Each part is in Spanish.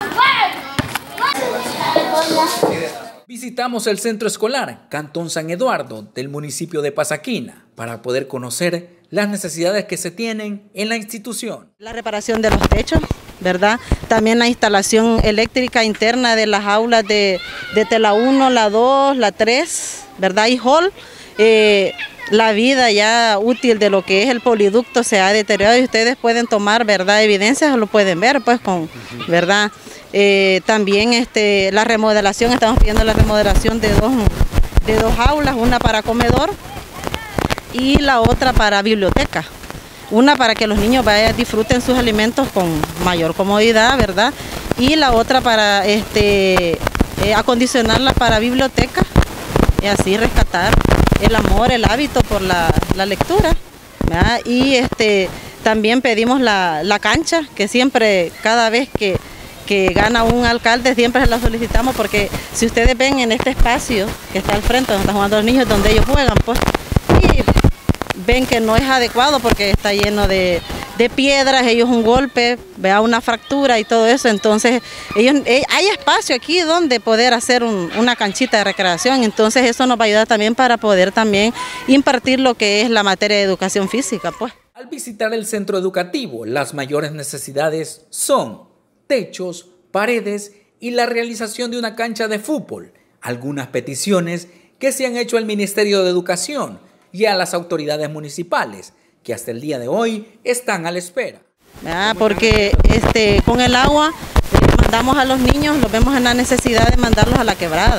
Visitamos el centro escolar Cantón San Eduardo del municipio de Pasaquina para poder conocer las necesidades que se tienen en la institución. La reparación de los techos, ¿verdad? También la instalación eléctrica interna de las aulas de la 1, la 2, la 3, ¿verdad? Y hall. La vida ya útil de lo que es el poliducto se ha deteriorado y ustedes pueden tomar, ¿verdad?, evidencias, lo pueden ver, pues, ¿verdad? También la remodelación, estamos pidiendo la remodelación de dos aulas, una para comedor y la otra para biblioteca. Una para que los niños disfruten sus alimentos con mayor comodidad, ¿verdad? Y la otra para acondicionarla para biblioteca y así rescatar el amor, el hábito por la lectura, ¿verdad? Y también pedimos la cancha, que siempre, cada vez que gana un alcalde, siempre se la solicitamos, porque si ustedes ven en este espacio que está al frente, donde están jugando los niños, donde ellos juegan, pues, y ven que no es adecuado porque está lleno de piedras, ellos un golpe, vea una fractura y todo eso, entonces hay espacio aquí donde poder hacer una canchita de recreación, entonces eso nos va a ayudar también para poder también impartir lo que es la materia de educación física, pues. Al visitar el centro educativo, las mayores necesidades son techos, paredes y la realización de una cancha de fútbol. Algunas peticiones que se han hecho al Ministerio de Educación y a las autoridades municipales, que hasta el día de hoy están a la espera. Porque con el agua mandamos a los niños, los vemos en la necesidad de mandarlos a la quebrada.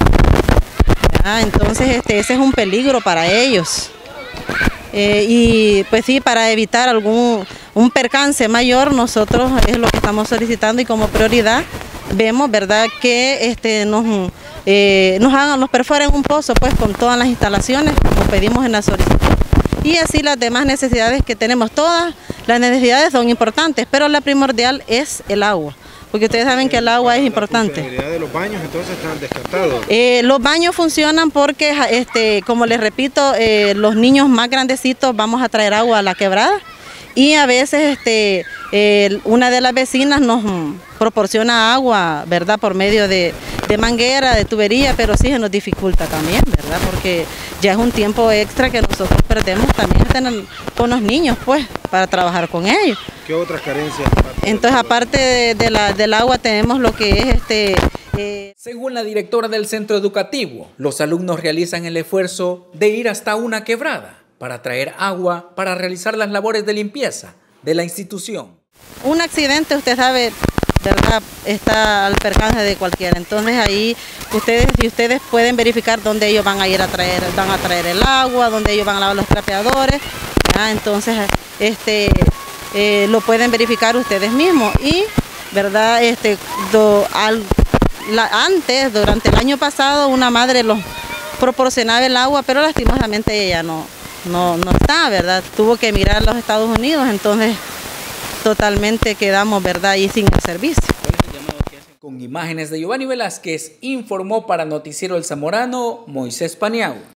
Entonces ese es un peligro para ellos. Y pues sí, para evitar un percance mayor, nosotros es lo que estamos solicitando y como prioridad vemos, ¿verdad?, que nos perforen un pozo, pues, con todas las instalaciones, como pedimos en la solicitud. Y así las demás necesidades que tenemos, todas las necesidades son importantes, pero la primordial es el agua, porque ustedes saben que el agua es importante. ¿La funcionalidad de los baños entonces están descartados? Los baños funcionan porque, como les repito, los niños más grandecitos vamos a traer agua a la quebrada y a veces una de las vecinas nos proporciona agua, ¿verdad?, por medio de manguera, de tubería, pero sí se nos dificulta también, ¿verdad?, porque ya es un tiempo extra que nosotros perdemos también con los niños, pues, para trabajar con ellos. ¿Qué otras carencias? Entonces, aparte del agua, tenemos lo que es Según la directora del centro educativo, los alumnos realizan el esfuerzo de ir hasta una quebrada para traer agua para realizar las labores de limpieza de la institución. Un accidente, usted sabe, ¿verdad?, está al percance de cualquiera. Entonces ahí ustedes pueden verificar dónde ellos van a ir van a traer el agua, dónde ellos van a lavar los trapeadores, ¿verdad? Entonces lo pueden verificar ustedes mismos y, ¿verdad?, durante el año pasado una madre los proporcionaba el agua, pero lastimosamente ella no está, ¿verdad? Tuvo que emigrar a los Estados Unidos, entonces totalmente quedamos, ¿verdad?, y sin el servicio. Con imágenes de Giovanni Velázquez, informó para Noticiero El Zamorano, Moisés Paniagua.